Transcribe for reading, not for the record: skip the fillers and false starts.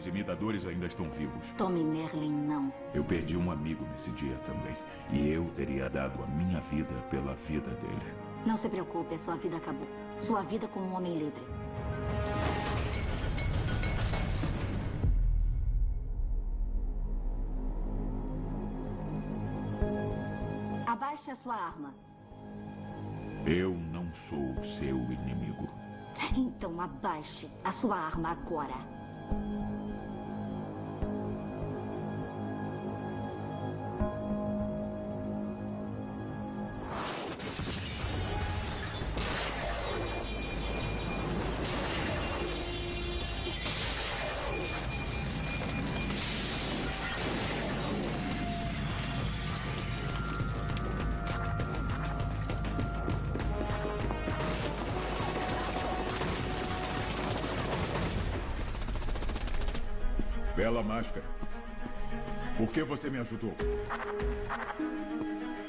Os imitadores ainda estão vivos. Tommy Merlin, não. Eu perdi um amigo nesse dia também. E eu teria dado a minha vida pela vida dele. Não se preocupe, a sua vida acabou. Sua vida como um homem livre. Abaixe a sua arma. Eu não sou o seu inimigo. Então abaixe a sua arma agora. Bela máscara. Por que você me ajudou?